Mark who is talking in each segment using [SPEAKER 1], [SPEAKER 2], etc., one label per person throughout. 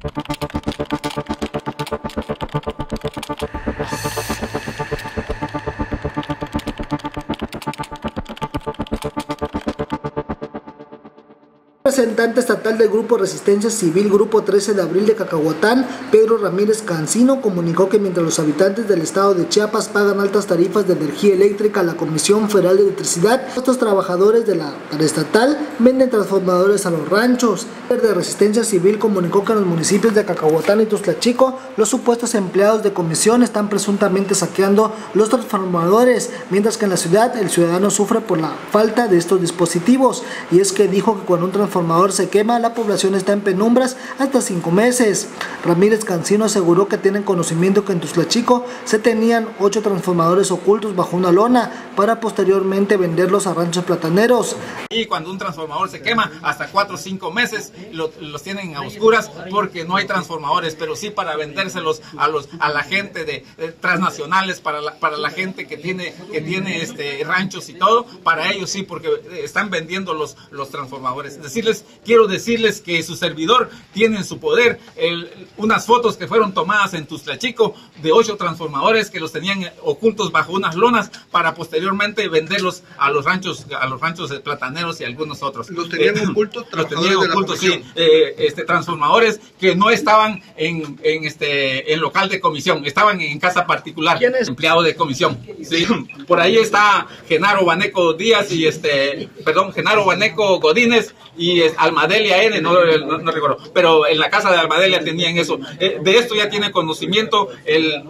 [SPEAKER 1] Representante estatal del Grupo Resistencia Civil Grupo 13 de Abril de Cacahuatán, Pedro Ramírez Cancino, comunicó que mientras los habitantes del estado de Chiapas pagan altas tarifas de energía eléctrica a la Comisión Federal de Electricidad, estos trabajadores de la estatal venden transformadores a los ranchos. El de Resistencia Civil comunicó que en los municipios de Cacahuatán y Tuxtlachico, los supuestos empleados de comisión están presuntamente saqueando los transformadores, mientras que en la ciudad el ciudadano sufre por la falta de estos dispositivos. Y es que dijo que cuando un transformador se quema, la población está en penumbras hasta 5 meses. Ramírez Cancino aseguró que tienen conocimiento que en Tuxtlachico se tenían 8 transformadores ocultos bajo una lona para posteriormente venderlos a ranchos plataneros.
[SPEAKER 2] Y cuando un transformador se quema, hasta 4 o 5 meses los tienen a oscuras porque no hay transformadores, pero sí para vendérselos a la gente de transnacionales, para la gente que tiene ranchos y todo, para ellos sí, porque están vendiendo los transformadores. Quiero decirles que su servidor tiene en su poder unas fotos que fueron tomadas en Tuxtlachico de 8 transformadores que los tenían ocultos bajo unas lonas para posteriormente venderlos a los ranchos plataneros y algunos otros.
[SPEAKER 3] ¿Los tenían ocultos?
[SPEAKER 2] Los tenían ocultos, sí. Transformadores que no estaban en local de comisión, estaban en casa particular. ¿Quién es? Empleado de comisión. Sí. Por ahí está Genaro Baneco Díaz y Genaro Baneco Godínez y Almadelia N, no recuerdo, pero en la casa de Almadelia tenían eso. De esto ya tiene conocimiento el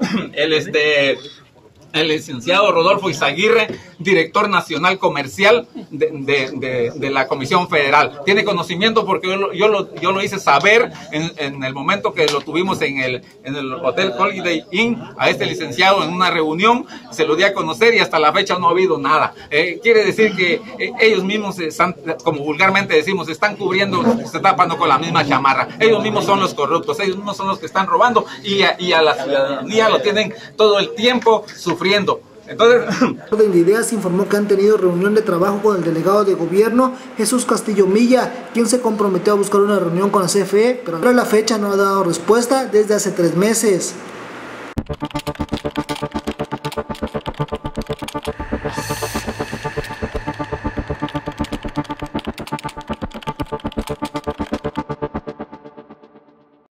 [SPEAKER 2] licenciado Rodolfo Izaguirre, director nacional comercial de la Comisión Federal. Tiene conocimiento porque yo lo hice saber en el momento que lo tuvimos en el Hotel Holiday Inn a este licenciado en una reunión, se lo di a conocer y hasta la fecha no ha habido nada. Quiere decir que ellos mismos están, como vulgarmente decimos, están cubriendo, se están tapando con la misma chamarra. Ellos mismos son los corruptos, ellos mismos son los que están robando y a la ciudadanía lo tienen todo el tiempo sufriendo. Entonces,
[SPEAKER 1] Orden de Ideas informó que han tenido reunión de trabajo con el delegado de gobierno Jesús Castillo Milla, quien se comprometió a buscar una reunión con la CFE, pero a la fecha no ha dado respuesta desde hace 3 meses.